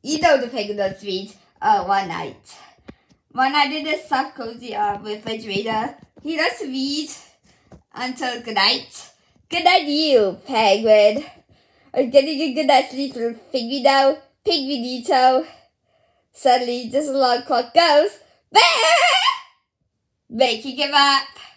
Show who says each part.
Speaker 1: You know the penguin does read one night. One night in this soft cozy refrigerator, he does read until good night. Good night you, penguin. I'm getting a good night's sleep, little pingvino, pingvinito. Suddenly this alarm clock goes, bah! Making him up.